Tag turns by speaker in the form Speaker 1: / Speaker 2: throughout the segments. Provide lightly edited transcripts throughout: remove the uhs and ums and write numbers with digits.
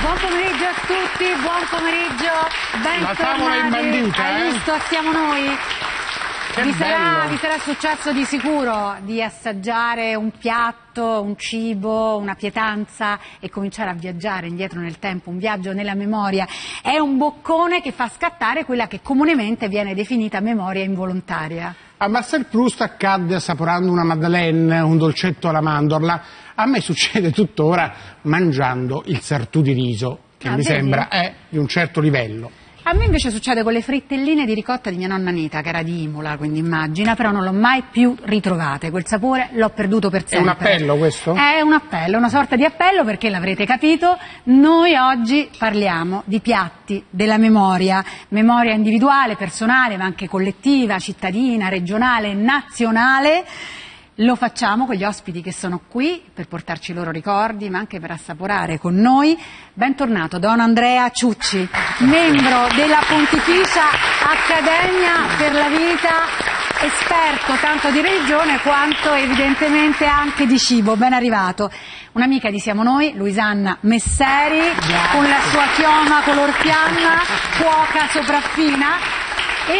Speaker 1: Buon pomeriggio a tutti, buon pomeriggio,
Speaker 2: La tavola è
Speaker 1: bentornati.
Speaker 2: imbandita,
Speaker 1: Hai visto, siamo noi.
Speaker 2: Che
Speaker 1: Vi
Speaker 2: bello.
Speaker 1: sarà successo di sicuro di assaggiare un piatto, un cibo, una pietanza e cominciare a viaggiare indietro nel tempo, un viaggio nella memoria. È un boccone che fa scattare quella che comunemente viene definita memoria involontaria.
Speaker 2: A Marcel Proust accadde assaporando una madeleine, un dolcetto alla mandorla. A me succede tuttora mangiando il sartù di riso, che mi
Speaker 1: vedi?
Speaker 2: sembra è di un certo livello.
Speaker 1: A me invece succede con le frittelline di ricotta di mia nonna Anita, che era di Imola, quindi immagina, però non l'ho mai più ritrovate, quel sapore l'ho perduto per
Speaker 2: È
Speaker 1: sempre.
Speaker 2: un appello questo?
Speaker 1: È un appello, una sorta di appello, perché l'avrete capito, noi oggi parliamo di piatti della memoria, memoria individuale, personale, ma anche collettiva, cittadina, regionale, nazionale. Lo facciamo con gli ospiti che sono qui per portarci i loro ricordi, ma anche per assaporare con noi. Bentornato Don Andrea Ciucci, membro della Pontificia Accademia per la Vita, esperto tanto di religione quanto evidentemente anche di cibo. Ben arrivato. Un'amica di Siamo Noi, Luisanna Messeri, con la sua chioma color fiamma, cuoca sopraffina. E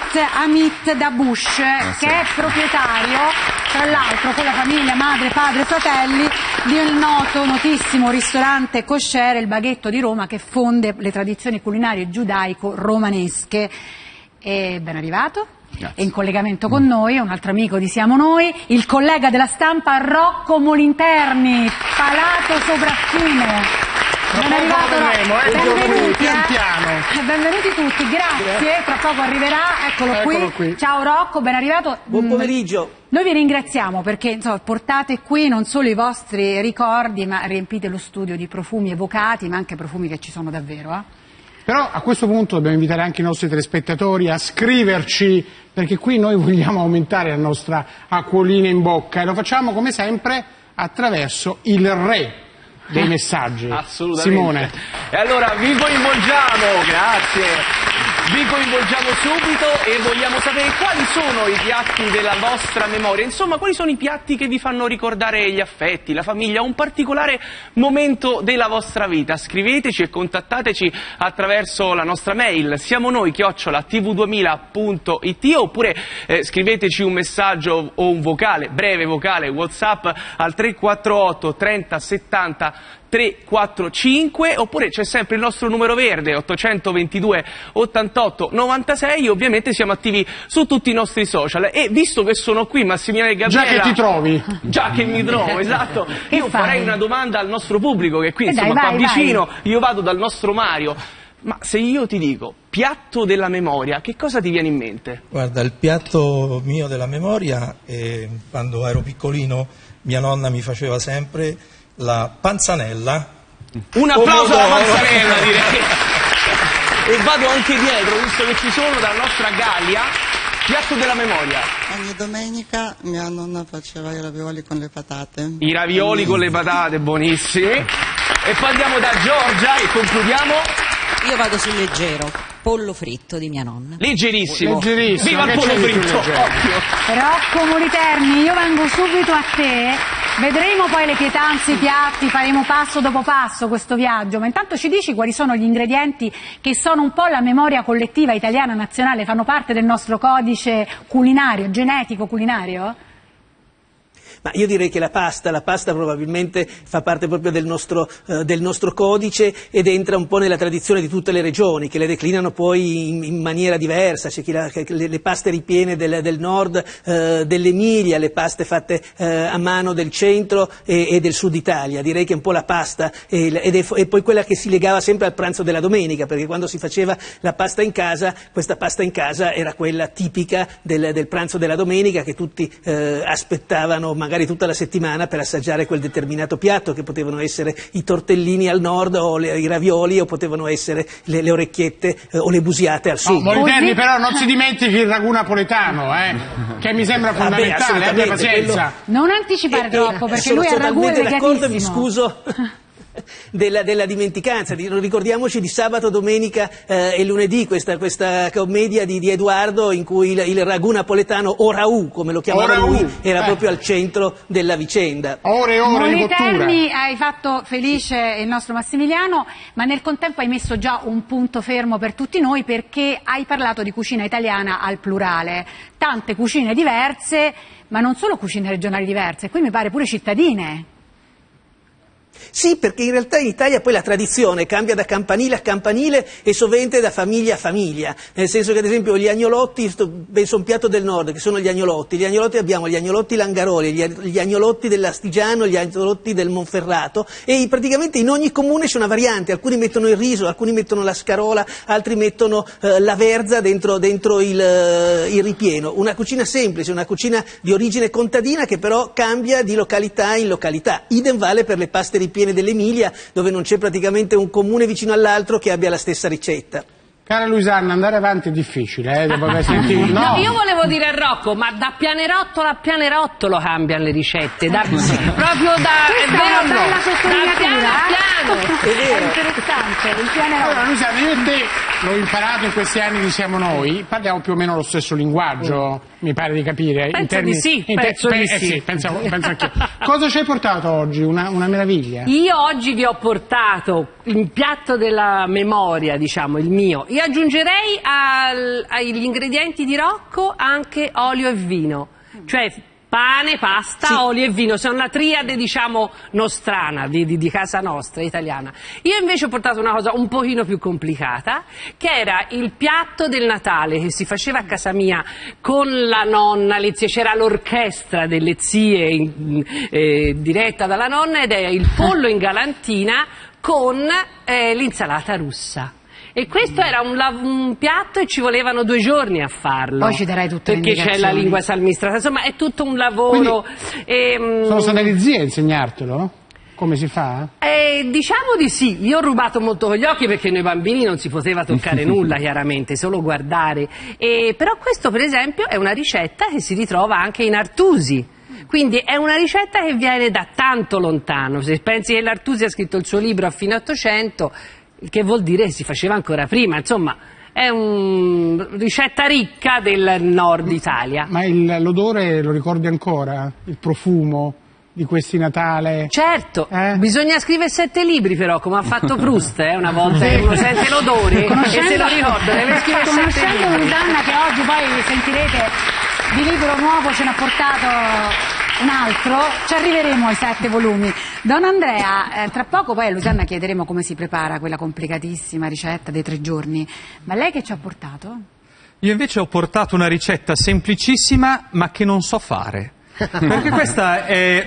Speaker 1: Amit Dabush, che è proprietario, tra l'altro con la famiglia, madre, padre, fratelli, di un notissimo ristorante kosher, il Baghetto di Roma, che fonde le tradizioni culinarie giudaico-romanesche. E ben arrivato.
Speaker 2: Grazie.
Speaker 1: E in collegamento con noi un altro amico di Siamo Noi, il collega della stampa Rocco Molinterni, palato sopraffino. Ben arrivato, benvenuti,
Speaker 2: pian piano.
Speaker 1: benvenuti tutti, grazie, tra poco arriverà, eccolo qui. Ciao Rocco, ben arrivato.
Speaker 3: Buon pomeriggio.
Speaker 1: Noi vi ringraziamo perché insomma, portate qui non solo i vostri ricordi, ma riempite lo studio di profumi evocati, ma anche profumi che ci sono davvero.
Speaker 2: Però a questo punto dobbiamo invitare anche i nostri telespettatori a scriverci, perché qui noi vogliamo aumentare la nostra acquolina in bocca e lo facciamo come sempre attraverso il re dei messaggi.
Speaker 3: Assolutamente.
Speaker 2: Simone.
Speaker 3: E allora vi coinvolgiamo, grazie. Vi coinvolgiamo subito e vogliamo sapere quali sono i piatti della vostra memoria, insomma quali sono i piatti che vi fanno ricordare gli affetti, la famiglia, un particolare momento della vostra vita. Scriveteci e contattateci attraverso la nostra mail siamonoi@tv2000.it oppure scriveteci un messaggio o un vocale, breve vocale, WhatsApp al 348 30 70 345 oppure c'è sempre il nostro numero verde 822 88 96. Ovviamente siamo attivi su tutti i nostri social e visto che sono qui Massimiliano e Gabriella,
Speaker 2: Già che ti trovi.
Speaker 3: già che mi trovo, esatto, io farei una domanda al nostro pubblico che qui insomma
Speaker 1: dai,
Speaker 3: qua vicino,
Speaker 1: vai.
Speaker 3: io vado dal nostro Mario. Ma se io ti dico piatto della memoria, che cosa ti viene in mente?
Speaker 4: Guarda, il piatto mio della memoria, quando ero piccolino mia nonna mi faceva sempre la panzanella.
Speaker 3: Un applauso alla panzanella, direi. E vado anche dietro, visto che ci sono dalla nostra Gallia, piatto della memoria.
Speaker 5: Ogni domenica mia nonna faceva i ravioli con le patate.
Speaker 3: I ravioli con le patate, buonissimi. E poi andiamo da Giorgia e concludiamo.
Speaker 6: Io vado sul leggero, pollo fritto di mia nonna.
Speaker 3: Leggerissimo.
Speaker 2: Leggerissimo.
Speaker 3: Viva il
Speaker 2: Che
Speaker 3: pollo
Speaker 2: c'è di più
Speaker 3: fritto,
Speaker 2: leggero?
Speaker 3: occhio.
Speaker 1: Rocco Moliterni, io vengo subito a te, vedremo poi le pietanze, i piatti, faremo passo dopo passo questo viaggio, ma intanto ci dici quali sono gli ingredienti che sono un po' la memoria collettiva italiana nazionale, fanno parte del nostro codice culinario, genetico culinario?
Speaker 7: Ma io direi che la pasta probabilmente fa parte proprio del nostro codice ed entra un po' nella tradizione di tutte le regioni, che le declinano poi in maniera diversa. C'è chi le paste ripiene del nord, dell'Emilia, le paste fatte a mano del centro e del sud Italia. Direi che un po' la pasta e poi quella che si legava sempre al pranzo della domenica, perché quando si faceva la pasta in casa, questa pasta in casa era quella tipica del pranzo della domenica che tutti aspettavano magari tutta la settimana per assaggiare quel determinato piatto, che potevano essere i tortellini al nord o i ravioli, o potevano essere le orecchiette o le busiate al sud.
Speaker 2: Moliterni, però non si dimentichi il ragù napoletano, che mi sembra fondamentale, abbia pazienza.
Speaker 1: Non anticipare troppo, perché
Speaker 7: sono
Speaker 1: lui al ragù è
Speaker 7: totalmente d'accordo, mi
Speaker 1: legatissimo.
Speaker 7: scuso. della dimenticanza. Ricordiamoci di sabato, domenica e lunedì, questa commedia di Edoardo in cui il ragù napoletano, o raù come lo chiamava lui, era proprio al centro della vicenda.
Speaker 2: Ore e ore di cottura.
Speaker 1: Terni, hai fatto felice il nostro Massimiliano, ma nel contempo hai messo già un punto fermo per tutti noi, perché hai parlato di cucina italiana al plurale. Tante cucine diverse, ma non solo cucine regionali diverse, qui mi pare pure cittadine.
Speaker 7: Sì, perché in realtà in Italia poi la tradizione cambia da campanile a campanile e sovente da famiglia a famiglia, nel senso che ad esempio gli agnolotti, penso a un piatto del nord che sono gli agnolotti abbiamo gli agnolotti Langaroli, gli agnolotti dell'Astigiano, gli agnolotti del Monferrato, e praticamente in ogni comune c'è una variante, alcuni mettono il riso, alcuni mettono la scarola, altri mettono la verza dentro il ripieno, una cucina semplice, una cucina di origine contadina che però cambia di località in località. Idem vale per le paste ripiene dell'Emilia, dove non c'è praticamente un comune vicino all'altro che abbia la stessa ricetta.
Speaker 2: Cara Luisanna, andare avanti è difficile, dopo aver sentito...
Speaker 8: No, io volevo dire a Rocco, ma da pianerottolo a pianerottolo cambiano le ricette, proprio da...
Speaker 1: Questa è una bella sottolineatura,
Speaker 8: da piano a piano.
Speaker 1: È interessante, il pianerottolo.
Speaker 2: Allora Luisanna, io e te l'ho imparato in questi anni di Siamo Noi, parliamo più o meno lo stesso linguaggio, mi pare di capire.
Speaker 8: Penso di sì, penso di sì.
Speaker 2: Sì, penso anche. Cosa ci hai portato oggi? Una meraviglia?
Speaker 8: Io oggi vi ho portato il piatto della memoria, diciamo, il mio. Io aggiungerei agli ingredienti di Rocco anche olio e vino, cioè pane, pasta, sì, olio e vino, sono una triade, diciamo, nostrana, di casa nostra, italiana. Io invece ho portato una cosa un pochino più complicata, che era il piatto del Natale, che si faceva a casa mia con la nonna, c'era l'orchestra delle zie diretta dalla nonna, ed era il pollo in galantina con l'insalata russa. E questo era un piatto e ci volevano 2 giorni a farlo.
Speaker 1: Poi ci darai tutte le
Speaker 8: perché c'è la lingua salmistrata, insomma è tutto un lavoro.
Speaker 2: Sono state le zie a insegnartelo? Come si fa?
Speaker 8: Diciamo di sì, io ho rubato molto con gli occhi perché noi bambini non si poteva toccare nulla chiaramente, solo guardare. Però questo per esempio è una ricetta che si ritrova anche in Artusi. Quindi è una ricetta che viene da tanto lontano. Se pensi che l'Artusi ha scritto il suo libro a fine 800, il che vuol dire che si faceva ancora prima, insomma è una ricetta ricca del nord Italia.
Speaker 2: Ma l'odore lo ricordi ancora? Il profumo di questi Natale?
Speaker 8: Certo, bisogna scrivere 7 libri però, come ha fatto Proust, una volta uno sente l'odore e se lo ricorda, deve scrivere 7 libri.
Speaker 1: Conoscendo Luisanna, che oggi poi sentirete di libro nuovo ce n'ha portato un altro, ci arriveremo ai 7 volumi. Don Andrea, tra poco poi a Luisanna chiederemo come si prepara quella complicatissima ricetta dei 3 giorni, ma lei che ci ha portato?
Speaker 9: Io invece ho portato una ricetta semplicissima ma che non so fare, perché questa è...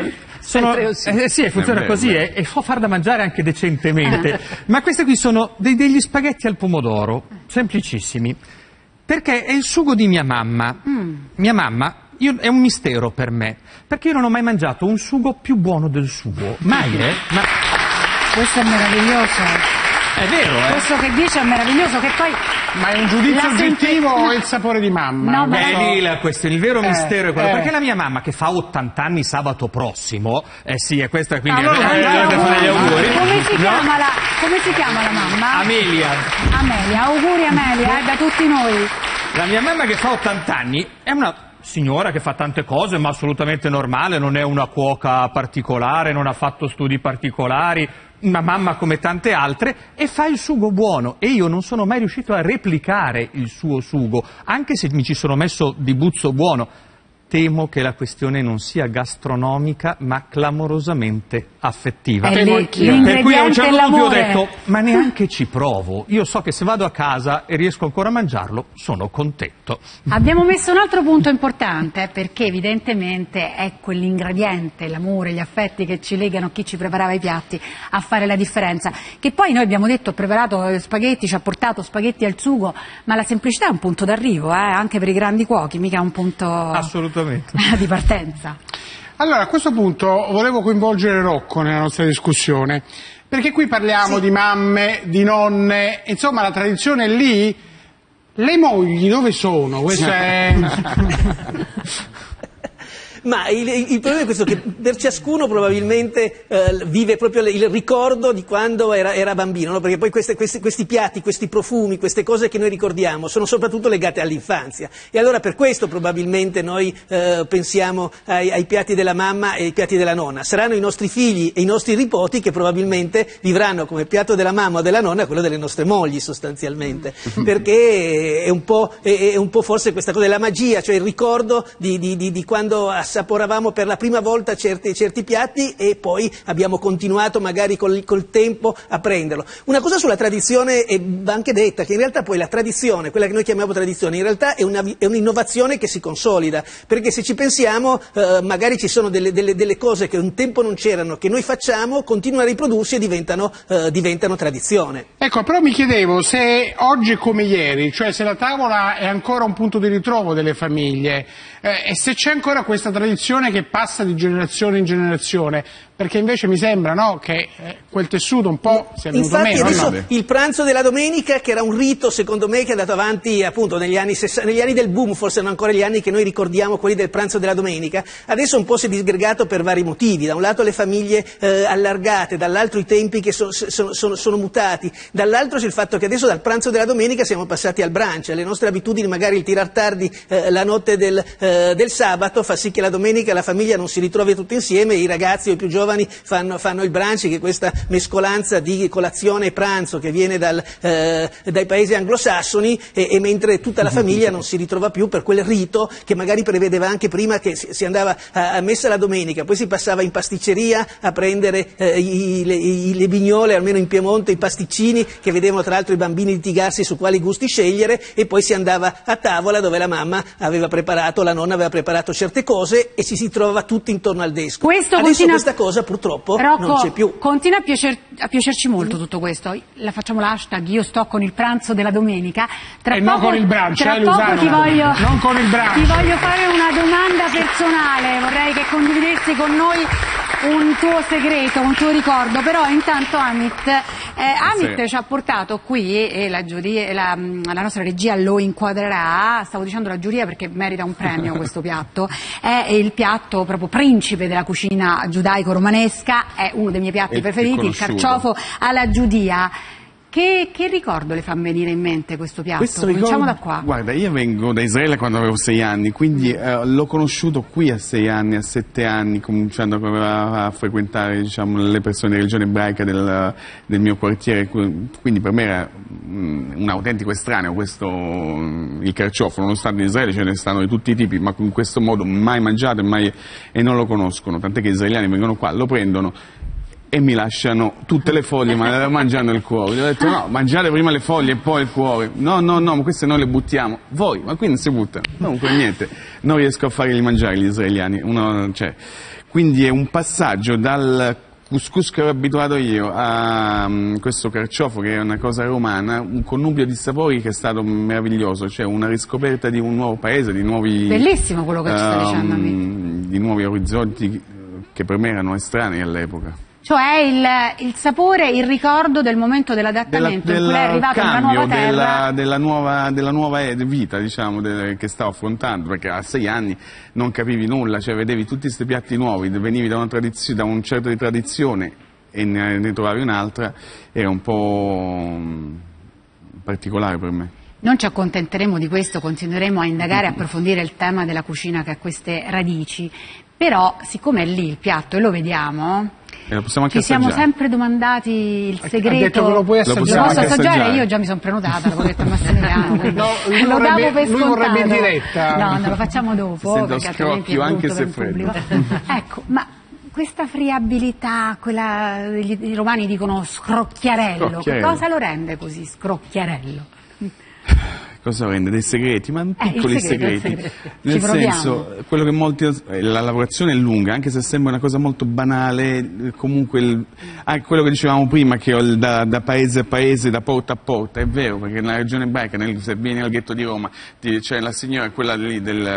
Speaker 9: sì, funziona così e so far da mangiare anche decentemente, ma questi qui sono degli spaghetti al pomodoro, semplicissimi, perché è il sugo di mia mamma. Mia mamma... è un mistero per me, perché io non ho mai mangiato un sugo più buono del suo. Mai, Ma...
Speaker 1: Questo è meraviglioso.
Speaker 9: È vero,
Speaker 1: Questo che dice è meraviglioso, che poi...
Speaker 2: Ma è un giudizio oggettivo o è il sapore di mamma?
Speaker 1: No,
Speaker 9: questo, il vero mistero è quello, perché la mia mamma, che fa 80 anni sabato prossimo, sì, è questo, quindi
Speaker 1: allora,
Speaker 9: fare gli auguri.
Speaker 1: Come si chiama la mamma?
Speaker 9: Amelia,
Speaker 1: auguri Amelia, da tutti noi.
Speaker 9: La mia mamma che fa 80 anni è una signora che fa tante cose, ma assolutamente normale, non è una cuoca particolare, non ha fatto studi particolari, una mamma come tante altre, e fa il sugo buono, e io non sono mai riuscito a replicare il suo sugo, anche se mi ci sono messo di buzzo buono. Temo che la questione non sia gastronomica, ma clamorosamente affettiva. Per cui a un certo punto io ho detto, ma neanche ci provo. Io so che se vado a casa e riesco ancora a mangiarlo, sono contento.
Speaker 1: Abbiamo messo un altro punto importante, perché evidentemente è quell'ingrediente, l'amore, gli affetti che ci legano, chi ci preparava i piatti, a fare la differenza. Che poi noi abbiamo detto, ho preparato spaghetti, ci ha portato spaghetti al sugo, ma la semplicità è un punto d'arrivo, anche per i grandi cuochi, mica un punto...
Speaker 9: Assolutamente.
Speaker 1: di partenza.
Speaker 2: Allora, a questo punto volevo coinvolgere Rocco nella nostra discussione, perché qui parliamo di mamme, di nonne, insomma la tradizione è lì. Le mogli dove sono? Questa è...
Speaker 7: Ma il problema è questo, che per ciascuno probabilmente vive proprio il ricordo di quando era bambino, no? Perché poi questi piatti, questi profumi, queste cose che noi ricordiamo sono soprattutto legate all'infanzia, e allora per questo probabilmente noi pensiamo ai piatti della mamma e ai piatti della nonna. Saranno i nostri figli e i nostri nipoti che probabilmente vivranno come piatto della mamma o della nonna quello delle nostre mogli, sostanzialmente, perché è un po' forse questa cosa della magia, cioè il ricordo di quando assaporavamo per la prima volta certi piatti e poi abbiamo continuato magari col tempo a prenderlo. Una cosa sulla tradizione va anche detta, che in realtà poi la tradizione, quella che noi chiamiamo tradizione, in realtà è un'innovazione che si consolida, perché se ci pensiamo magari ci sono delle cose che un tempo non c'erano, che noi facciamo, continuano a riprodursi e diventano tradizione.
Speaker 2: Ecco, però mi chiedevo se oggi è come ieri, cioè se la tavola è ancora un punto di ritrovo delle famiglie, e se c'è ancora questa tradizione che passa di generazione in generazione, perché invece mi sembra, no, che quel tessuto un po' sia venuto meno.
Speaker 7: Infatti adesso il pranzo della domenica, che era un rito secondo me che è andato avanti appunto negli anni del boom, forse non ancora gli anni che noi ricordiamo, quelli del pranzo della domenica, adesso un po' si è disgregato per vari motivi: da un lato le famiglie allargate, dall'altro i tempi che sono mutati, dall'altro c'è il fatto che adesso dal pranzo della domenica siamo passati al brunch. Le nostre abitudini, magari il tirar tardi la notte del sabato, fa sì che la domenica la famiglia non si ritrovi tutti insieme, i ragazzi o i più giovani fanno il brunch, che è questa mescolanza di colazione e pranzo che viene dai paesi anglosassoni, e mentre tutta la famiglia non si ritrova più per quel rito che magari prevedeva anche prima che si andava a messa la domenica, poi si passava in pasticceria a prendere le bignole, almeno in Piemonte i pasticcini, che vedevano tra l'altro i bambini litigarsi su quali gusti scegliere, e poi si andava a tavola dove la mamma aveva preparato, la nonna aveva preparato certe cose e ci si trovava tutti intorno al desco. Adesso questa cosa purtroppo non c'è più.
Speaker 1: Continua a piacerci molto tutto questo. La facciamo l'hashtag io sto con il pranzo della domenica. Tra poco,
Speaker 2: non con il brunch,
Speaker 1: tra poco
Speaker 2: non con il brunch.
Speaker 1: Ti voglio fare una domanda personale, vorrei che condividessi con noi un tuo segreto, un tuo ricordo, però intanto Amit ci ha portato qui, e la nostra regia lo inquadrerà, stavo dicendo la giuria perché merita un premio questo piatto, è il piatto proprio principe della cucina giudaico-romanesca, è uno dei miei piatti preferiti, il carciofo alla giudia. Che ricordo le fa venire in mente questo piatto? Cominciamo da qua.
Speaker 10: Guarda, io vengo da Israele quando avevo 6 anni, quindi l'ho conosciuto qui a 6 anni, a 7 anni, cominciando a frequentare, diciamo, le persone di religione ebraica del mio quartiere, quindi per me era un autentico estraneo questo, il carciofo. Nonostante in Israele ce ne stanno di tutti i tipi, ma in questo modo mai mangiato e non lo conoscono, tant'è che gli israeliani vengono qua, lo prendono e mi lasciano tutte le foglie, ma mangiando il cuore. Gli ho detto no, mangiate prima le foglie e poi il cuore. No, ma queste noi le buttiamo. Voi, ma qui non si buttano. Comunque niente, non riesco a farli mangiare gli israeliani. Quindi è un passaggio dal couscous che ero abituato io a questo carciofo, che è una cosa romana, un connubio di sapori che è stato meraviglioso, cioè una riscoperta di un nuovo paese, di nuovi...
Speaker 1: Bellissimo quello che ci stai dicendo a me.
Speaker 10: Di nuovi orizzonti che per me erano estranei all'epoca.
Speaker 1: Cioè il sapore, il ricordo del momento dell'adattamento, in cui lei è arrivato nella nuova terra.
Speaker 10: Della nuova vita, diciamo, che stavo affrontando, perché a 6 anni non capivi nulla, cioè vedevi tutti questi piatti nuovi, venivi da un certo di tradizione e ne trovavi un'altra, era un po' particolare per me.
Speaker 1: Non ci accontenteremo di questo, continueremo a indagare e approfondire il tema della cucina che ha queste radici, però siccome è lì il piatto e lo vediamo... Ci siamo sempre domandati il segreto.
Speaker 2: Ha detto che lo puoi assaggiare.
Speaker 1: Lo posso assaggiare? Io già mi sono prenotata, l'avevo detto a Massimiliano. Lo davo per scontato.
Speaker 2: Lui vorrebbe in diretta.
Speaker 1: No, non lo facciamo dopo, perché altrimenti è brutto
Speaker 10: anche se
Speaker 1: per il pubblico. Ecco, ma questa friabilità, quella i romani dicono scrocchiarello, che cosa lo rende così scrocchiarello?
Speaker 10: Cosa rende? Dei segreti, ma piccoli segreti. Nel senso, quello che la lavorazione è lunga, anche se sembra una cosa molto banale, comunque anche quello che dicevamo prima, che da paese a paese, da porta a porta, è vero, perché nella regione ebraica, se vieni al ghetto di Roma, c'è la signora, quella lì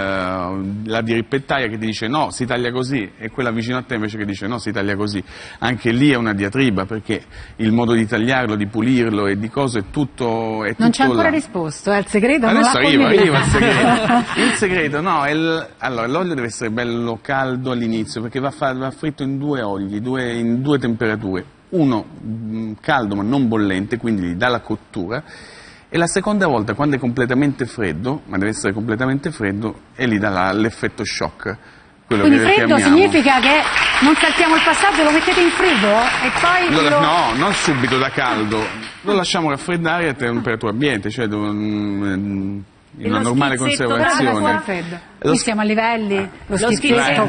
Speaker 10: la diripettaia, che ti dice no, si taglia così, e quella vicino a te invece che dice no, si taglia così. Anche lì è una diatriba, perché il modo di tagliarlo, di pulirlo e di cose è tutto
Speaker 1: non c'è ancora risposto, è il segreto? Non
Speaker 10: Adesso
Speaker 1: l'ha
Speaker 10: arriva
Speaker 1: condiviso.
Speaker 10: il segreto. Il segreto, no, allora l'olio deve essere bello caldo all'inizio perché va fritto in 2 oli, in 2 temperature. Uno caldo ma non bollente, quindi gli dà la cottura, e la seconda volta, quando è completamente freddo, ma deve essere completamente freddo, e gli dà l'effetto shock.
Speaker 1: Quindi freddo significa che non saltiamo il passaggio, lo mettete in frigo e poi
Speaker 10: No, non subito da caldo, lo lasciamo raffreddare a temperatura ambiente, cioè in una normale conservazione.
Speaker 1: Qui siamo a livelli, lo schizzetto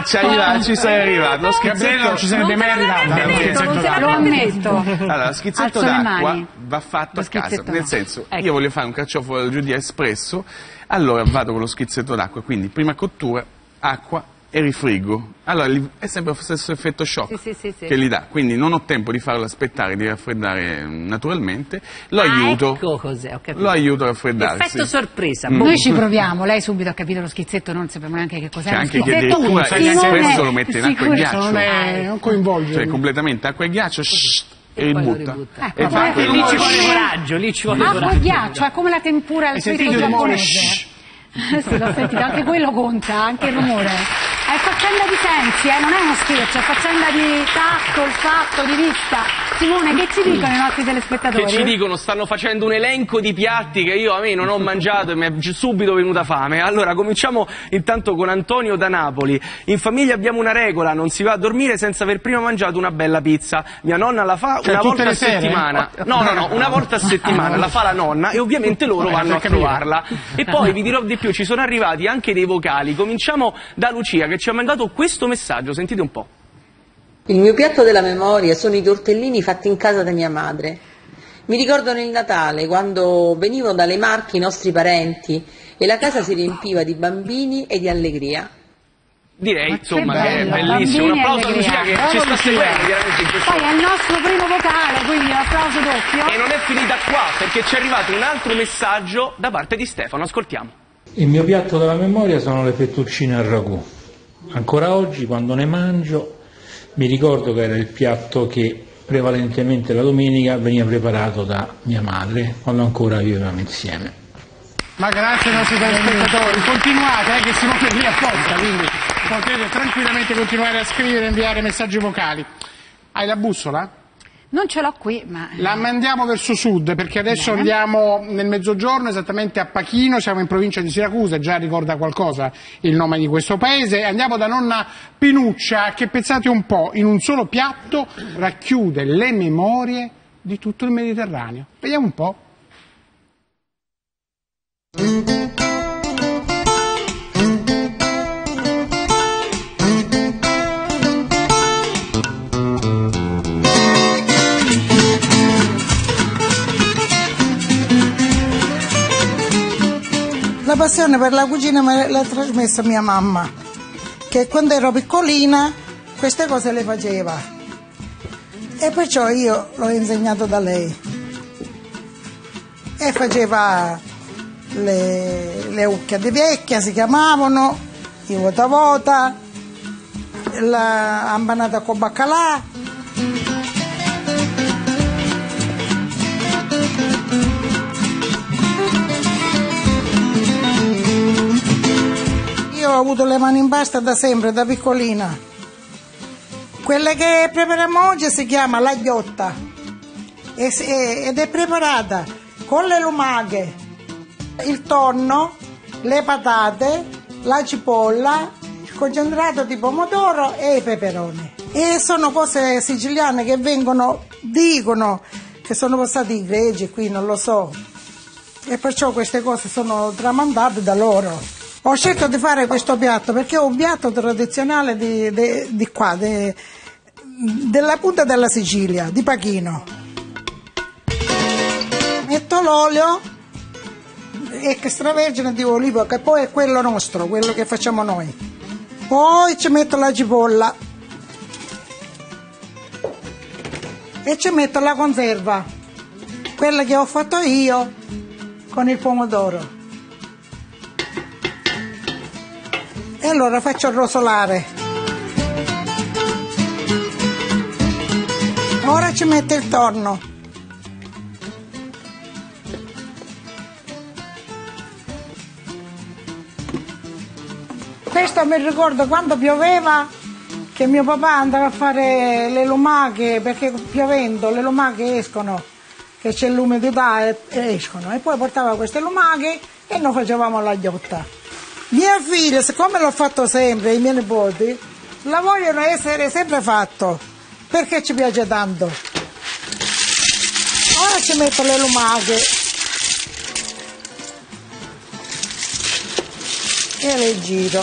Speaker 10: ci sei arrivato, lo schizzetto
Speaker 2: non ci sarebbe mai arrivato.
Speaker 1: Lo ammetto.
Speaker 10: Allora, lo schizzetto d'acqua va fatto a casa, nel senso, io voglio fare un carciofo giù di espresso, allora vado con lo schizzetto d'acqua, quindi prima cottura, acqua e rifriggo. Allora è sempre lo stesso effetto shock che gli dà, quindi non ho tempo di farlo aspettare, di raffreddare naturalmente, lo aiuto,
Speaker 8: ecco cos'è, ho capito.
Speaker 10: Lo aiuto a raffreddarsi.
Speaker 8: Effetto sorpresa.
Speaker 1: Noi ci proviamo, lei subito ha capito lo schizzetto, non sappiamo neanche che cos'è.
Speaker 10: C'è anche che addirittura l'espresso lo mette in acqua e ghiaccio,
Speaker 2: non coinvolge,
Speaker 10: cioè completamente acqua e ghiaccio e ributta.
Speaker 8: Lì ci vuole coraggio, lì ci vuole coraggio.
Speaker 1: Acqua e ghiaccio, è come la tempura al fritto giapponese. Sì, l'ho sentito, anche quello conta, anche il rumore. È faccenda di sensi, non è uno scherzo, è faccenda di tatto, olfatto, di vista. Simone, che ci dicono i nostri telespettatori?
Speaker 3: Che ci dicono? Stanno facendo un elenco di piatti che a me non ho mangiato e mi è subito venuta fame. Allora, cominciamo intanto con Antonio da Napoli. In famiglia abbiamo una regola, non si va a dormire senza aver prima mangiato una bella pizza. Mia nonna la fa una volta a settimana. No, una volta a settimana la fa la nonna e ovviamente loro vanno a trovarla. E poi vi dirò di più, ci sono arrivati anche dei vocali. Cominciamo da Lucia che ci ha mandato questo messaggio, sentite un po'.
Speaker 11: Il mio piatto della memoria sono i tortellini fatti in casa da mia madre. Mi ricordano il Natale, quando venivano dalle Marche i nostri parenti e la casa si riempiva di bambini e di allegria.
Speaker 3: Direi, insomma, che è bellissimo. Un applauso a Lucia che ci sta seguendo chiaramente in questo.
Speaker 1: Poi è il nostro primo vocale, quindi applauso doppio.
Speaker 3: E non è finita qua, perché ci è arrivato un altro messaggio da parte di Stefano, ascoltiamo.
Speaker 12: Il mio piatto della memoria sono le fettuccine al ragù. Ancora oggi, quando ne mangio, mi ricordo che era il piatto che prevalentemente la domenica veniva preparato da mia madre, quando ancora vivevamo insieme.
Speaker 2: Ma grazie ai nostri telespettatori, continuate, che si muove lì apposta, quindi potete tranquillamente continuare a scrivere e inviare messaggi vocali. Hai la bussola?
Speaker 1: Non ce l'ho qui, ma...
Speaker 2: La mandiamo verso sud, perché adesso andiamo nel mezzogiorno, esattamente a Pachino, siamo in provincia di Siracusa, già ricorda qualcosa il nome di questo paese. Andiamo da nonna Pinuccia, che pensate un po', in un solo piatto racchiude le memorie di tutto il Mediterraneo. Vediamo un po'.
Speaker 13: La passione per la cucina me l'ha trasmessa mia mamma, che quando ero piccolina queste cose le faceva e perciò io l'ho insegnato da lei. E faceva le ucchie di vecchia, si chiamavano, i vota vota, la ambanata con baccalà. Io ho avuto le mani in pasta da sempre, da piccolina. Quella che prepariamo oggi si chiama la ghiotta ed è preparata con le lumache, il tonno, le patate, la cipolla, il concentrato di pomodoro e i peperoni. E sono cose siciliane che dicono che sono passate i greci qui, non lo so. E perciò queste cose sono tramandate da loro. Ho scelto di fare questo piatto perché è un piatto tradizionale di qua, della punta della Sicilia, di Pachino. Metto l'olio extravergine di oliva, che poi è quello nostro, quello che facciamo noi. Poi ci metto la cipolla e ci metto la conserva, quella che ho fatto io con il pomodoro. E allora faccio rosolare. Ora ci metto il tonno. Questo mi ricordo quando pioveva, che mio papà andava a fare le lumache, perché piovendo le lumache escono, che c'è l'umidità e escono, e poi portava queste lumache e noi facevamo la ghiotta. Mia figlia, siccome l'ho fatto sempre, i miei nipoti, la vogliono essere sempre fatto, perché ci piace tanto. Ora ci metto le lumache e le giro.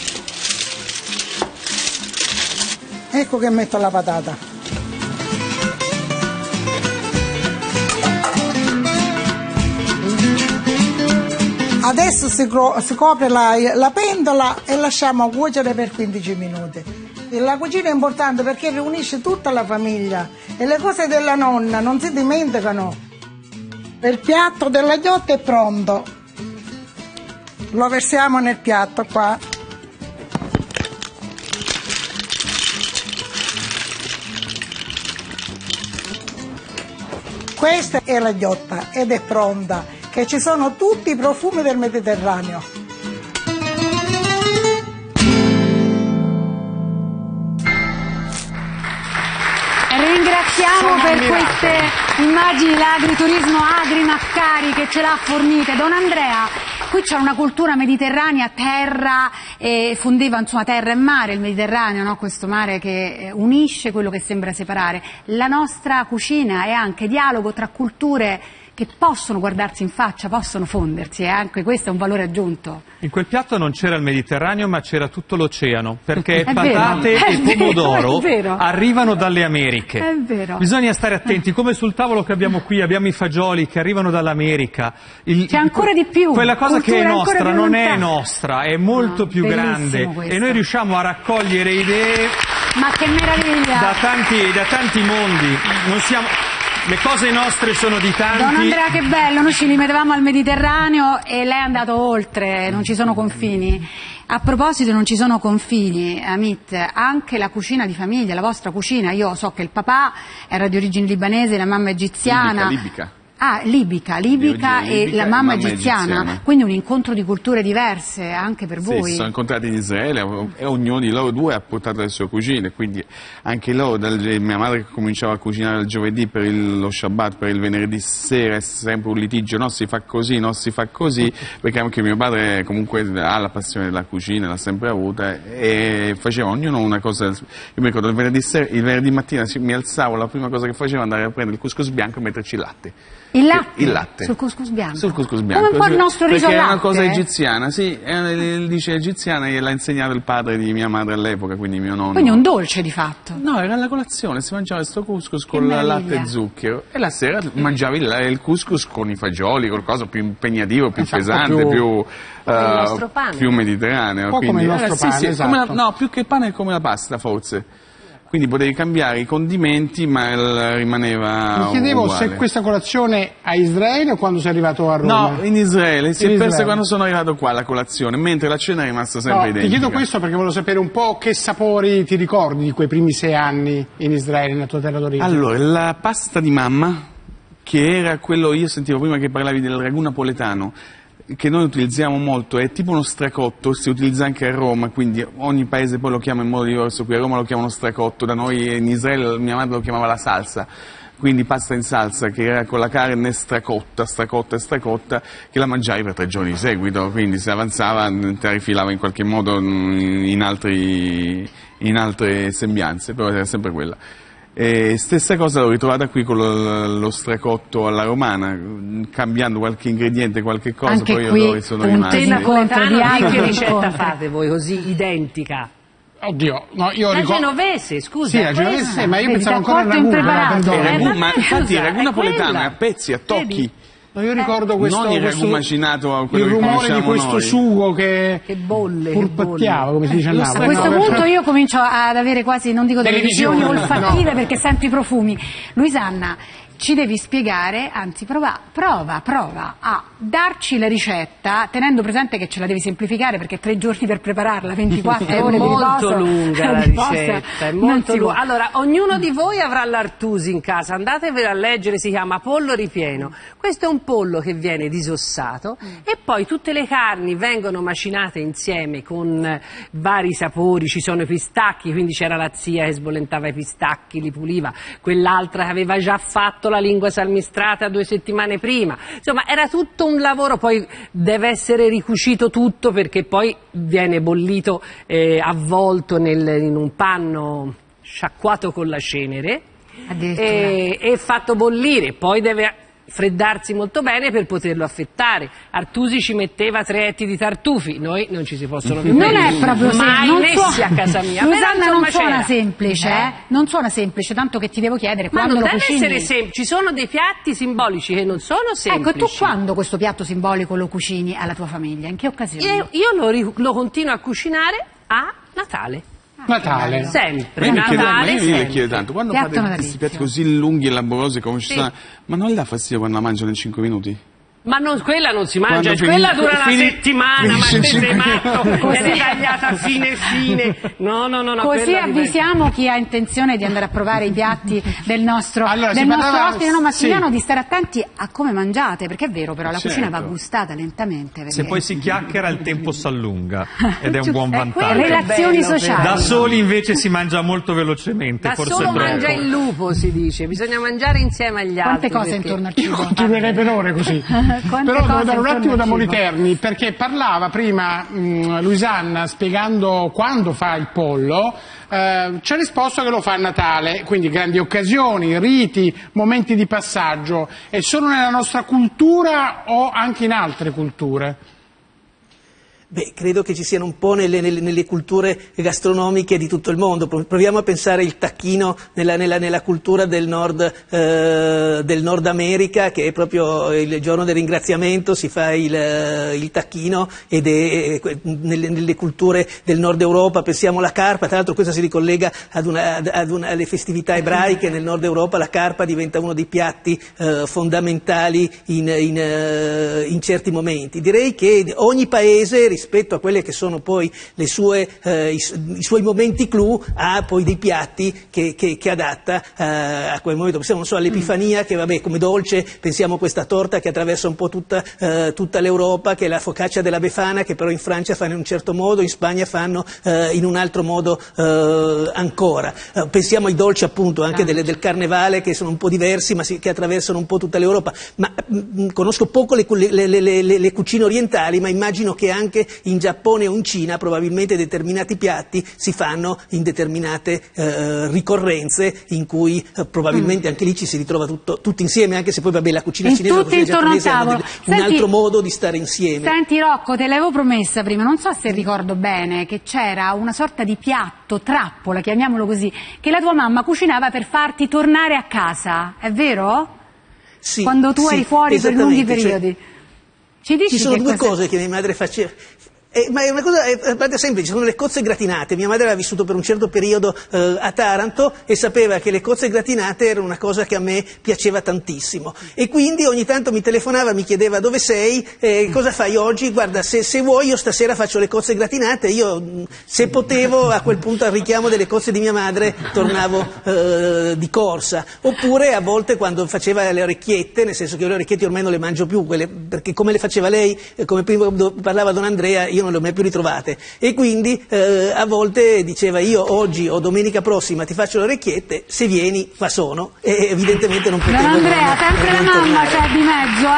Speaker 13: Ecco che metto la patata. Adesso si copre la pentola e lasciamo cuocere per 15 minuti. La cucina è importante perché riunisce tutta la famiglia e le cose della nonna non si dimenticano. Il piatto della ghiotta è pronto. Lo versiamo nel piatto qua. Questa è la ghiotta ed è pronta, che ci sono tutti i profumi del Mediterraneo.
Speaker 1: Ringraziamo per queste immagini l'agriturismo Agri Maccari che ce l'ha fornite. Don Andrea, qui c'è una cultura mediterranea, terra, fondeva insomma terra e mare, il Mediterraneo, no? Questo mare che unisce quello che sembra separare. La nostra cucina è anche dialogo tra culture che possono guardarsi in faccia, possono fondersi, e anche questo è un valore aggiunto.
Speaker 9: In quel piatto non c'era il Mediterraneo, ma c'era tutto l'oceano, perché
Speaker 1: È
Speaker 9: patate
Speaker 1: vero,
Speaker 9: e pomodoro
Speaker 1: è vero.
Speaker 9: arrivano dalle Americhe.
Speaker 1: È vero.
Speaker 9: Bisogna stare attenti, come sul tavolo che abbiamo qui abbiamo i fagioli che arrivano dall'America.
Speaker 1: C'è ancora di più.
Speaker 9: Quella cosa che è
Speaker 1: cultura ancora
Speaker 9: nostra
Speaker 1: più
Speaker 9: non è
Speaker 1: lontana.
Speaker 9: nostra, è molto più
Speaker 1: bellissimo
Speaker 9: grande,
Speaker 1: questo.
Speaker 9: e noi riusciamo a raccogliere idee
Speaker 1: Ma che meraviglia!
Speaker 9: da tanti mondi. Non siamo... Le cose nostre sono di tanti.
Speaker 1: Don Andrea, che bello, noi ci limitavamo al Mediterraneo e lei è andato oltre, non ci sono confini. A proposito, non ci sono confini, Amit, anche la cucina di famiglia, la vostra cucina, io so che il papà era di origine libanese, la mamma egiziana.
Speaker 10: Libica.
Speaker 1: Ah, libica e la mamma egiziana, quindi un incontro di culture diverse anche per voi.
Speaker 10: Sì, si sono incontrati in Israele e ognuno di loro due ha portato le sue cucine, quindi anche loro, mia madre che cominciava a cucinare il giovedì per lo Shabbat, per il venerdì sera è sempre un litigio, no si fa così, non si fa così, perché anche mio padre comunque ha la passione della cucina, l'ha sempre avuta e faceva ognuno una cosa. Io mi ricordo il venerdì mattina mi alzavo, la prima cosa che facevo era andare a prendere il couscous bianco e metterci il latte.
Speaker 1: Il latte?
Speaker 10: Il latte.
Speaker 1: Sul couscous bianco?
Speaker 10: Sul couscous bianco.
Speaker 1: Come un po' il nostro riso al
Speaker 10: latte. Perché è una
Speaker 1: latte,
Speaker 10: cosa egiziana, sì, dice egiziana, gliel'ha insegnato il padre di mia madre all'epoca, quindi mio nonno.
Speaker 1: Quindi un dolce di fatto.
Speaker 10: No, era la colazione, si mangiava questo couscous con
Speaker 1: meraviglia.
Speaker 10: latte e zucchero e la sera mangiavi il couscous con i fagioli, qualcosa più impegnativo, più pesante, più mediterraneo.
Speaker 2: Un po' come il nostro pane,
Speaker 10: sì,
Speaker 2: esatto.
Speaker 10: no, più che il pane è come la pasta, forse. Quindi potevi cambiare i condimenti, ma rimaneva
Speaker 2: Mi chiedevo
Speaker 10: uguale.
Speaker 2: se questa colazione a Israele o quando sei arrivato a Roma?
Speaker 10: No, in Israele, si è persa
Speaker 2: Israele.
Speaker 10: quando sono arrivato qua la colazione, mentre la cena è rimasta sempre
Speaker 2: No,
Speaker 10: identica.
Speaker 2: ti chiedo questo perché volevo sapere un po' che sapori ti ricordi di quei primi 6 anni in Israele, nella tua terra d'origine.
Speaker 10: Allora, la pasta di mamma, che era quello, io sentivo prima che parlavi del ragù napoletano, che noi utilizziamo molto, è tipo uno stracotto, si utilizza anche a Roma, quindi ogni paese poi lo chiama in modo diverso, qui a Roma lo chiamano stracotto, da noi in Israele mia madre lo chiamava la salsa, quindi pasta in salsa che era con la carne stracotta, che la mangiavi per 3 giorni di seguito, quindi se avanzava te rifilava in qualche modo in altre sembianze, però era sempre quella. E stessa cosa l'ho ritrovata qui con lo stracotto alla romana, cambiando qualche ingrediente, qualche cosa,
Speaker 1: Anche
Speaker 10: poi
Speaker 1: qui
Speaker 10: odori sono
Speaker 1: un
Speaker 10: rimasti.
Speaker 1: incontro di altri
Speaker 8: che ricetta
Speaker 1: incontri.
Speaker 8: fate voi così, identica?
Speaker 2: Oddio, no, io
Speaker 8: La
Speaker 2: ricordo...
Speaker 8: genovese, scusa.
Speaker 2: Sì, la genovese, ma io pensavo ancora al
Speaker 1: raccolto
Speaker 2: ragù,
Speaker 1: impreparato.
Speaker 2: perdono.
Speaker 10: Ma infatti il ragù
Speaker 8: è
Speaker 10: napoletano
Speaker 8: quella.
Speaker 10: è a pezzi, a tocchi.
Speaker 2: No, io ricordo questo,
Speaker 10: non il ragù macinato, quello
Speaker 2: il
Speaker 10: che
Speaker 2: rumore di
Speaker 10: conosciamo
Speaker 2: questo
Speaker 10: noi.
Speaker 2: sugo che
Speaker 8: bolle,
Speaker 2: purpattiava, come si dice a
Speaker 10: lo
Speaker 2: Napoli.
Speaker 1: A questo
Speaker 2: No,
Speaker 1: punto io comincio ad avere quasi, non dico delle visioni
Speaker 2: Televisione,
Speaker 1: olfattive
Speaker 2: no.
Speaker 1: perché sento i profumi. Luisanna, ci devi spiegare, anzi prova a darci la ricetta, tenendo presente che ce la devi semplificare perché 3 giorni per prepararla, 24 ore di riposo.
Speaker 8: È molto lunga la ricetta, è molto lunga. Allora, ognuno di voi avrà l'Artusi in casa, andatevela a leggere, si chiama pollo ripieno. Questo è un pollo che viene disossato e poi tutte le carni vengono macinate insieme con vari sapori, ci sono i pistacchi, quindi c'era la zia che sbollentava i pistacchi, li puliva, quell'altra che aveva già fatto la lingua salmistrata 2 settimane prima, insomma era tutto un lavoro, poi deve essere ricucito tutto perché poi viene bollito, avvolto in un panno sciacquato con la cenere e fatto bollire, poi deve freddarsi molto bene per poterlo affettare. Artusi ci metteva 3 etti di tartufi, noi non ci si possono più
Speaker 1: non è proprio
Speaker 8: mai messi a casa mia.
Speaker 1: Susanna, non suona semplice, non suona semplice, tanto che ti devo chiedere
Speaker 8: ma
Speaker 1: quando
Speaker 8: non
Speaker 1: lo
Speaker 8: deve
Speaker 1: cucini.
Speaker 8: essere semplice, ci sono dei piatti simbolici che non sono semplici.
Speaker 1: Ecco, tu quando questo piatto simbolico lo cucini alla tua famiglia? In che occasione?
Speaker 8: Io lo continuo a cucinare a Natale.
Speaker 2: Natale.
Speaker 8: Sempre,
Speaker 10: ma
Speaker 8: Natale
Speaker 10: io
Speaker 8: sempre.
Speaker 10: le chiedo tanto, quando
Speaker 1: Piatto
Speaker 10: fate questi piatti così lunghi e laborosi come ci sono, ma non le dà fastidio quando la mangiano in 5 minuti?
Speaker 8: Ma quella non si mangia,
Speaker 10: Quando
Speaker 8: quella dura una settimana, ma
Speaker 10: finisce
Speaker 8: te sei
Speaker 10: in
Speaker 8: matto,
Speaker 1: Così.
Speaker 8: viene tagliata fine. No.
Speaker 1: Così
Speaker 8: quella
Speaker 1: avvisiamo chi ha intenzione di andare a provare i piatti del nostro,
Speaker 2: Allora,
Speaker 1: del
Speaker 2: si
Speaker 1: nostro
Speaker 2: parlava-
Speaker 1: ospite, no Massimiliano,
Speaker 2: sì.
Speaker 1: di stare attenti a come mangiate, perché è vero, però la
Speaker 10: Certo.
Speaker 1: cucina va gustata lentamente.
Speaker 9: Se poi si chiacchiera il tempo s'allunga ed è un buon
Speaker 1: Quello
Speaker 9: vantaggio.
Speaker 1: relazioni sociali.
Speaker 9: Da soli invece si mangia molto velocemente,
Speaker 8: Da
Speaker 9: forse
Speaker 8: solo
Speaker 9: troppo.
Speaker 8: mangia il lupo, si dice, bisogna mangiare insieme agli
Speaker 1: Quante
Speaker 8: altri.
Speaker 1: cose
Speaker 8: perché-
Speaker 1: intorno al cibo.
Speaker 2: Continuerei per ore così.
Speaker 1: Quante
Speaker 2: Però devo
Speaker 1: cose
Speaker 2: dare un
Speaker 1: intorno
Speaker 2: attimo
Speaker 1: al
Speaker 2: da
Speaker 1: cibo.
Speaker 2: Moliterni, perché parlava prima Luisanna spiegando quando fa il pollo, ci ha risposto che lo fa a Natale, quindi grandi occasioni, riti, momenti di passaggio. È solo nella nostra cultura o anche in altre culture?
Speaker 7: Beh, credo che ci siano un po' nelle culture gastronomiche di tutto il mondo. Proviamo a pensare il tacchino nella cultura del Nord America, che è proprio il giorno del ringraziamento, si fa il tacchino, ed è nelle culture del Nord Europa, pensiamo alla carpa, tra l'altro questo si ricollega alle festività ebraiche. Nel Nord Europa la carpa diventa uno dei piatti fondamentali in certi momenti. Direi che ogni paese, rispetto a quelle che sono poi i suoi momenti clou, ha poi dei piatti che adatta a quel momento. Pensiamo, non so, all'Epifania, che vabbè, come dolce pensiamo a questa torta che attraversa un po' tutta l'Europa, che è la focaccia della Befana, che però in Francia fanno in un certo modo, in Spagna fanno in un altro modo ancora. Pensiamo ai dolci appunto anche del carnevale, che sono un po' diversi ma che attraversano un po' tutta l'Europa. Ma conosco poco le cucine orientali, ma immagino che anche in Giappone o in Cina probabilmente determinati piatti si fanno in determinate ricorrenze, in cui probabilmente anche lì ci si ritrova tutti insieme, anche se poi vabbè, la cucina cinese e la cucina giapponese hanno un altro modo di stare insieme.
Speaker 1: Senti Rocco, te l'avevo promessa prima, non so se ricordo bene, che c'era una sorta di piatto, trappola, chiamiamolo così, che la tua mamma cucinava per farti tornare a casa, è vero?
Speaker 7: Sì,
Speaker 1: quando tu eri fuori per lunghi periodi. Ci dici
Speaker 7: ci sono
Speaker 1: che
Speaker 7: due
Speaker 1: cos'è?
Speaker 7: cose che mia madre faceva. Ma è una cosa semplice, sono le cozze gratinate. Mia madre aveva vissuto per un certo periodo a Taranto e sapeva che le cozze gratinate erano una cosa che a me piaceva tantissimo, e quindi ogni tanto mi telefonava, mi chiedeva dove sei, cosa fai oggi, guarda se vuoi io stasera faccio le cozze gratinate. Io se potevo a quel punto al richiamo delle cozze di mia madre tornavo di corsa, oppure a volte quando faceva le orecchiette, nel senso che io le orecchiette ormai non le mangio più, perché come le faceva lei, come prima parlava Don Andrea, io non le ho mai più ritrovate, e quindi a volte diceva io oggi o domenica prossima ti faccio le orecchiette, se vieni qua sono, e evidentemente non potevo
Speaker 1: Don Andrea, sempre la
Speaker 7: non
Speaker 1: mamma
Speaker 7: tornare.
Speaker 1: c'è di mezzo,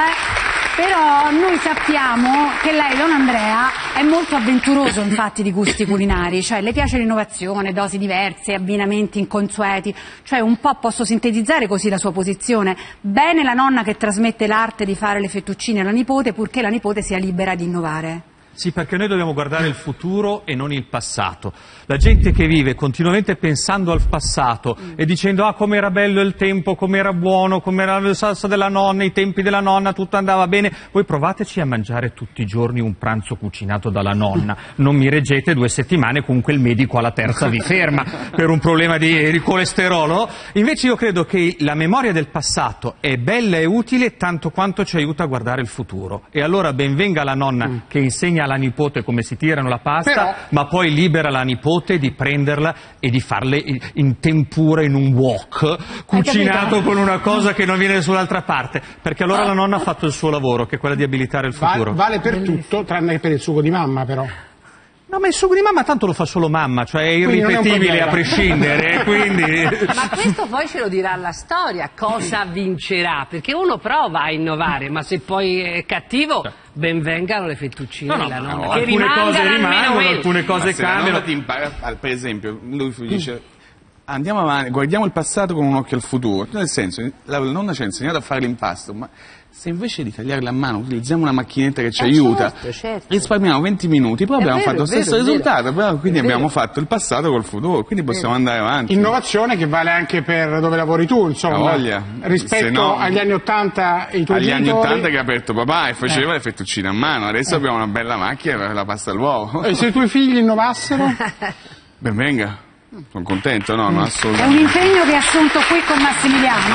Speaker 1: però noi sappiamo che lei, Don Andrea, è molto avventuroso infatti di gusti culinari, cioè le piace l'innovazione, dosi diverse, abbinamenti inconsueti, cioè un po' posso sintetizzare così la sua posizione: bene la nonna che trasmette l'arte di fare le fettuccine alla nipote, purché la nipote sia libera di innovare.
Speaker 9: Sì, perché noi dobbiamo guardare il futuro e non il passato. La gente che vive continuamente pensando al passato e dicendo ah com'era bello il tempo, com'era buono, com'era la salsa della nonna, i tempi della nonna, tutto andava bene. Voi provateci a mangiare tutti i giorni un pranzo cucinato dalla nonna. Non mi reggete 2 settimane, comunque il medico alla terza vi ferma per un problema di colesterolo. Invece io credo che la memoria del passato è bella e utile tanto quanto ci aiuta a guardare il futuro. E allora ben venga la nonna che insegna alla nipote come si tirano la pasta, ma poi libera la nipote di prenderla e di farle in tempura in un wok, cucinato con una cosa che non viene da nessun'altra parte, perché allora la nonna ha fatto il suo lavoro, che è quella di abilitare il futuro.
Speaker 2: Vale per tutto, tranne che per il sugo di mamma, però.
Speaker 9: No, ma il sugo di mamma tanto lo fa solo mamma, cioè è irripetibile a prescindere, quindi...
Speaker 8: Ma questo poi ce lo dirà la storia, cosa vincerà, perché uno prova a innovare, ma se poi è cattivo, ben vengano le fettuccine della nonna. Che
Speaker 10: alcune cose rimangono,
Speaker 9: alcune cose cambiano.
Speaker 10: Ti impara, per esempio, lui dice... Andiamo avanti, guardiamo il passato con un occhio al futuro, nel senso, la nonna ci ha insegnato a fare l'impasto, ma se invece di tagliarla a mano utilizziamo una macchinetta che ci aiuta, risparmiamo 20 minuti, poi abbiamo fatto lo stesso risultato, però quindi abbiamo fatto il passato col futuro, quindi possiamo andare avanti.
Speaker 2: Innovazione che vale anche per dove lavori tu, insomma, rispetto agli anni 80 i tuoi
Speaker 10: agli
Speaker 2: genitori...
Speaker 10: anni 80 che ha aperto papà e faceva le fettuccine a mano, adesso abbiamo una bella macchina per la pasta all'uovo.
Speaker 2: E se i tuoi figli innovassero?
Speaker 10: Ben venga. Sono contento, no? No, assolutamente.
Speaker 1: È un impegno che hai assunto qui con Massimiliano,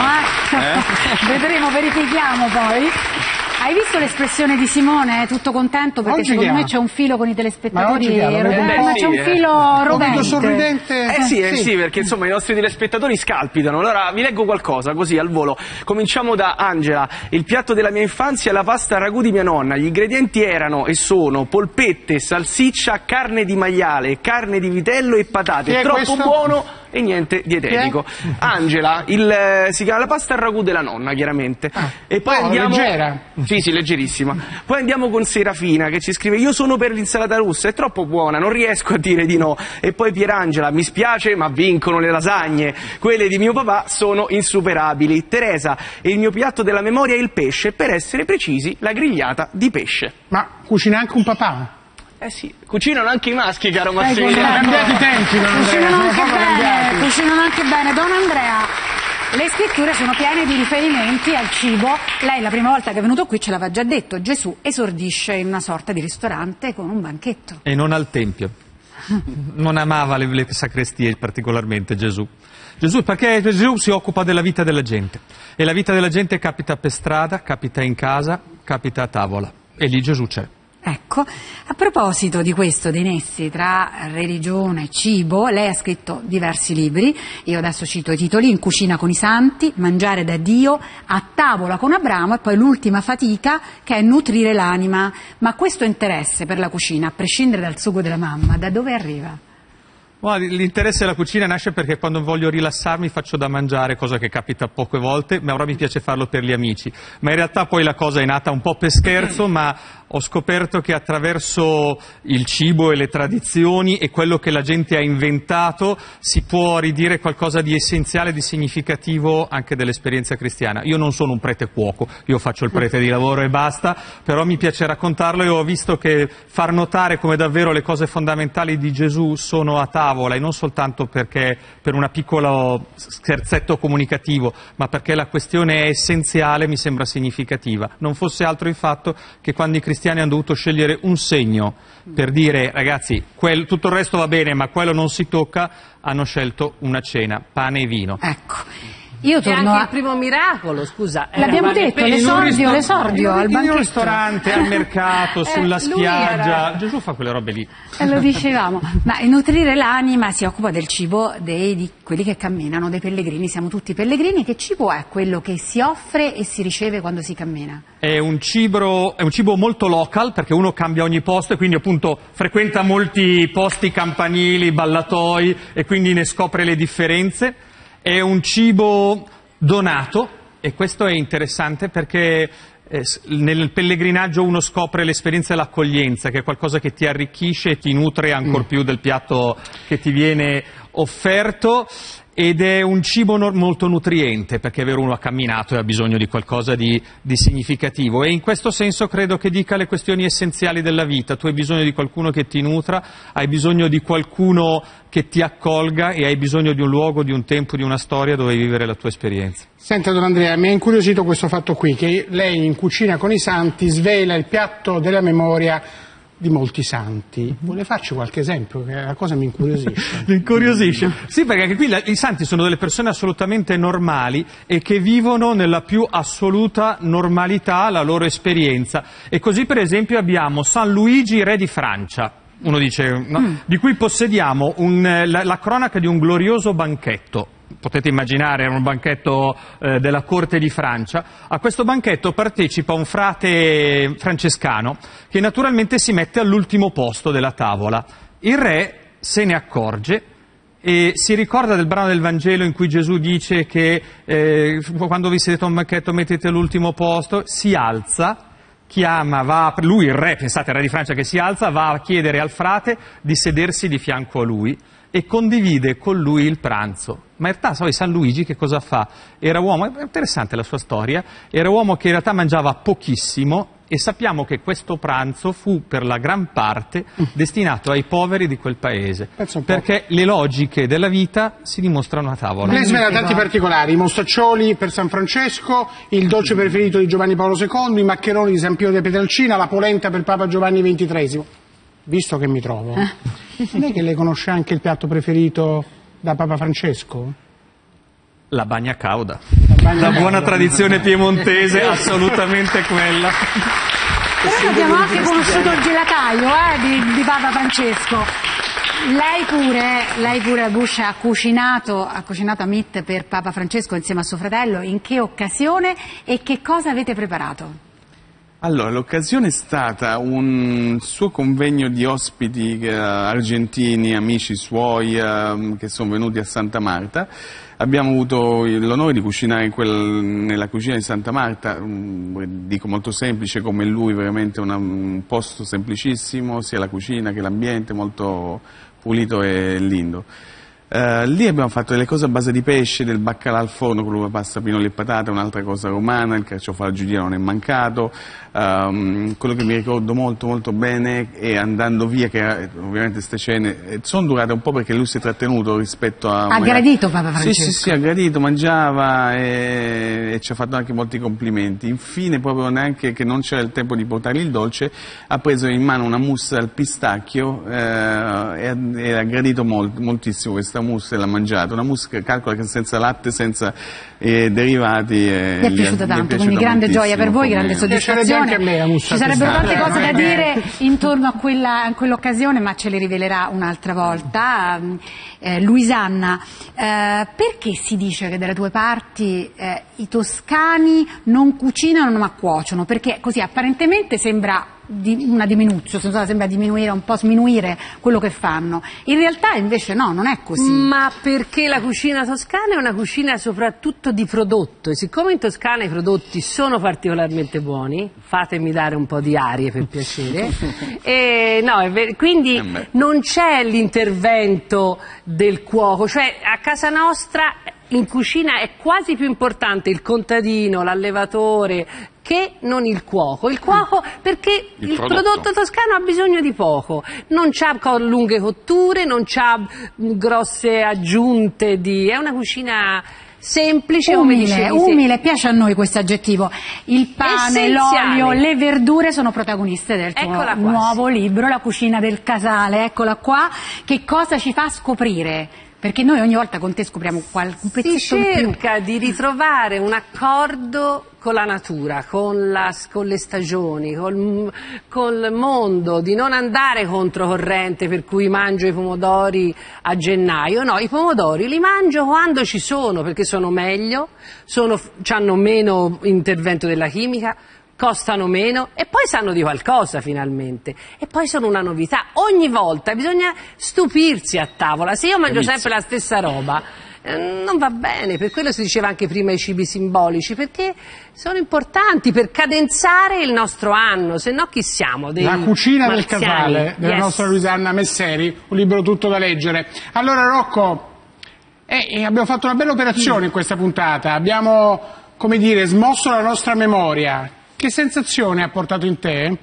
Speaker 1: Vedremo, verifichiamo poi. Hai visto l'espressione di Simone? Tutto contento perché secondo me c'è un filo con i telespettatori, ma c'è un filo rovente.
Speaker 2: Sorridente.
Speaker 3: Sì, perché insomma i nostri telespettatori scalpitano. Allora vi leggo qualcosa così al volo. Cominciamo da Angela. Il piatto della mia infanzia è la pasta ragù di mia nonna. Gli ingredienti erano e sono polpette, salsiccia, carne di maiale, carne di vitello e patate. È troppo buono e niente dietetico. Angela, si chiama la pasta al ragù della nonna, chiaramente. E poi andiamo...
Speaker 2: leggera.
Speaker 3: Sì, leggerissima. Poi andiamo con Serafina che ci scrive: io sono per l'insalata russa, è troppo buona, non riesco a dire di no. E poi Pierangela: mi spiace ma vincono le lasagne, quelle di mio papà sono insuperabili. Teresa: e il mio piatto della memoria è il pesce, per essere precisi la grigliata di pesce.
Speaker 2: Ma cucina anche un papà?
Speaker 3: Eh sì, cucinano anche i maschi, caro Massimiliano.
Speaker 2: Cambiati i tempi, Don Andrea,
Speaker 1: cucinano anche bene. Don Andrea, le scritture sono piene di riferimenti al cibo. Lei la prima volta che è venuto qui ce l'aveva già detto, Gesù esordisce in una sorta di ristorante con un banchetto.
Speaker 9: E non al Tempio. Non amava le sacrestie particolarmente Gesù. Perché Gesù si occupa della vita della gente. E la vita della gente capita per strada, capita in casa, capita a tavola. E lì Gesù c'è.
Speaker 1: Ecco, a proposito di questo, dei nessi tra religione e cibo, lei ha scritto diversi libri, io adesso cito i titoli: In cucina con i santi, Mangiare da Dio, A tavola con Abramo e poi l'ultima fatica che è Nutrire l'anima. Ma questo interesse per la cucina, a prescindere dal sugo della mamma, da dove arriva?
Speaker 9: L'interesse alla cucina nasce perché quando voglio rilassarmi faccio da mangiare, cosa che capita poche volte, ma ora mi piace farlo per gli amici. Ma in realtà poi la cosa è nata un po' per scherzo, ma ho scoperto che attraverso il cibo e le tradizioni e quello che la gente ha inventato si può ridire qualcosa di essenziale, di significativo anche dell'esperienza cristiana. Io non sono un prete cuoco, io faccio il prete di lavoro e basta, però mi piace raccontarlo e ho visto che far notare come davvero le cose fondamentali di Gesù sono a tavola, e non soltanto perché per un piccolo scherzetto comunicativo, ma perché la questione è essenziale, mi sembra significativa. Non fosse altro il fatto che quando i cristiani hanno dovuto scegliere un segno per dire ragazzi tutto il resto va bene ma quello non si tocca, hanno scelto una cena, pane e vino.
Speaker 1: Ecco. Io torno
Speaker 8: anche il primo miracolo, scusa.
Speaker 1: L'abbiamo detto, l'esordio al banchetto.
Speaker 9: In un ristorante, al mercato, sulla spiaggia. Gesù fa quelle robe lì.
Speaker 1: Lo dicevamo. Ma nutrire l'anima si occupa del cibo di quelli che camminano, dei pellegrini. Siamo tutti pellegrini. Che cibo è quello che si offre e si riceve quando si cammina?
Speaker 9: È un cibo molto local, perché uno cambia ogni posto e quindi appunto frequenta molti posti campanili, ballatoi e quindi ne scopre le differenze. È un cibo donato e questo è interessante perché nel pellegrinaggio uno scopre l'esperienza dell'accoglienza, che è qualcosa che ti arricchisce e ti nutre ancor più del piatto che ti viene offerto, ed è un cibo molto nutriente, perché è vero, uno ha camminato e ha bisogno di qualcosa di significativo, e in questo senso credo che dica le questioni essenziali della vita. Tu hai bisogno di qualcuno che ti nutra, hai bisogno di qualcuno che ti accolga e hai bisogno di un luogo, di un tempo, di una storia dove vivere la tua esperienza.
Speaker 2: Senta, Don Andrea, mi ha incuriosito questo fatto qui, che lei in Cucina con i Santi svela il piatto della memoria di molti santi. Vuole farci qualche esempio? Che la cosa mi incuriosisce.
Speaker 9: Mi incuriosisce? Sì, perché anche qui i santi sono delle persone assolutamente normali e che vivono nella più assoluta normalità la loro esperienza. E così, per esempio, abbiamo San Luigi, re di Francia. Uno dice, no? Di cui possediamo la cronaca di un glorioso banchetto. Potete immaginare, era un banchetto della corte di Francia. A questo banchetto partecipa un frate francescano che naturalmente si mette all'ultimo posto della tavola. Il re se ne accorge e si ricorda del brano del Vangelo in cui Gesù dice che quando vi sedete a un banchetto mettete all'ultimo posto, si alza, lui il re, pensate al re di Francia che si alza, va a chiedere al frate di sedersi di fianco a lui e condivide con lui il pranzo. Ma in realtà, sai, San Luigi che cosa fa? Era uomo, è interessante la sua storia, era uomo che in realtà mangiava pochissimo, e sappiamo che questo pranzo fu per la gran parte destinato ai poveri di quel paese, perché le logiche della vita si dimostrano a tavola.
Speaker 2: Lei svela tanti particolari: i mostaccioli per San Francesco, il dolce preferito di Giovanni Paolo II, i maccheroni di San Pio de Pietrelcina, la polenta per Papa Giovanni XXIII. Visto che mi trovo, non è che lei conosce anche il piatto preferito da Papa Francesco?
Speaker 9: La bagna cauda. La buona tradizione piemontese, assolutamente quella.
Speaker 1: Però abbiamo anche conosciuto il gelataio di Papa Francesco. Lei pure Bush ha cucinato a meat per Papa Francesco insieme a suo fratello. In che occasione e che cosa avete preparato?
Speaker 10: Allora, l'occasione è stata un suo convegno di ospiti argentini, amici suoi, che sono venuti a Santa Marta. Abbiamo avuto l'onore di cucinare nella cucina di Santa Marta, dico molto semplice come lui, veramente un posto semplicissimo, sia la cucina che l'ambiente, molto pulito e lindo. Lì abbiamo fatto delle cose a base di pesce, del baccalà al forno con l'uva passa, pinoli e patate, un'altra cosa romana, il carciofo alla giudiana non è mancato. Quello che mi ricordo molto molto bene è andando via, che ovviamente queste cene sono durate un po' perché lui si è trattenuto rispetto a...
Speaker 1: Ha gradito Papa Francesco?
Speaker 10: Sì, ha gradito, mangiava e ci ha fatto anche molti complimenti. Infine, proprio neanche che non c'era il tempo di portargli il dolce, ha preso in mano una mousse al pistacchio e ha gradito moltissimo questa mousse e l'ha mangiata. Una mousse che calcola che senza latte, senza derivati.
Speaker 1: Mi è piaciuta tanto, quindi grande gioia per voi, grande soddisfazione.
Speaker 2: Anche a me,
Speaker 1: ci sarebbero tante cose da dire intorno a quell'occasione, ma ce le rivelerà un'altra volta. Luisanna, perché si dice che dalle tue parti i toscani non cucinano ma cuociono? Perché così apparentemente sembra una diminuzione, sembra diminuire, un po' sminuire quello che fanno. In realtà invece no, non è così.
Speaker 8: Ma perché la cucina toscana è una cucina soprattutto di prodotto, e siccome in Toscana i prodotti sono particolarmente buoni, fatemi dare un po' di arie per piacere, quindi non c'è l'intervento del cuoco, cioè a casa nostra in cucina è quasi più importante il contadino, l'allevatore, che non il cuoco. Il cuoco perché il prodotto toscano ha bisogno di poco, non c'ha lunghe cotture, non c'ha grosse aggiunte è una cucina semplice,
Speaker 1: umile, piace a noi questo aggettivo. Il pane, l'olio, le verdure sono protagoniste del tuo nuovo libro, La cucina del casale. Eccola qua. Che cosa ci fa scoprire? Perché noi ogni volta con te scopriamo un pezzetto
Speaker 8: in più. Si cerca di ritrovare un accordo con la natura, con le stagioni, col mondo, di non andare controcorrente per cui mangio i pomodori a gennaio. No, i pomodori li mangio quando ci sono, perché sono meglio, hanno meno intervento della chimica, costano meno e poi sanno di qualcosa finalmente, e poi sono una novità. Ogni volta bisogna stupirsi a tavola. Se io mangio sempre la stessa roba, non va bene. Per quello si diceva anche prima i cibi simbolici, perché sono importanti per cadenzare il nostro anno, se no chi siamo?
Speaker 2: La cucina del
Speaker 8: marziani.
Speaker 2: casale della nostra Luisanna Messeri, un libro tutto da leggere. Allora Rocco, abbiamo fatto una bella operazione in questa puntata, abbiamo, come dire, smosso la nostra memoria. Che sensazione ha portato in te?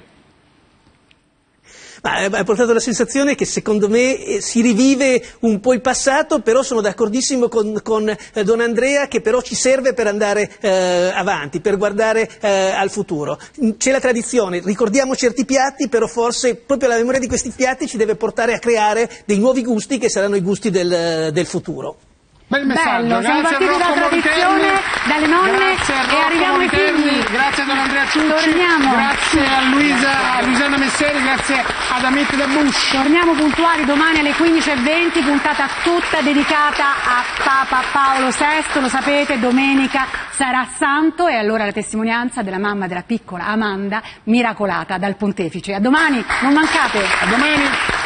Speaker 7: Ha portato la sensazione che secondo me si rivive un po' il passato, però sono d'accordissimo con Don Andrea che però ci serve per andare avanti, per guardare al futuro. C'è la tradizione, ricordiamo certi piatti, però forse proprio la memoria di questi piatti ci deve portare a creare dei nuovi gusti che saranno i gusti del futuro.
Speaker 2: Bel messaggio,
Speaker 1: bello, siamo
Speaker 2: grazie
Speaker 1: partiti dalla tradizione, dalle nonne e arriviamo ai figli.
Speaker 2: Grazie a Don Andrea Ciucci,
Speaker 1: Torniamo.
Speaker 2: grazie a Luisanna Messeri, grazie ad Amette da Bush.
Speaker 1: Torniamo puntuali domani alle 15:20, puntata tutta dedicata a Papa Paolo VI, lo sapete, domenica sarà santo e allora la testimonianza della mamma della piccola Amanda, miracolata dal pontefice. A domani, non mancate.
Speaker 2: A domani.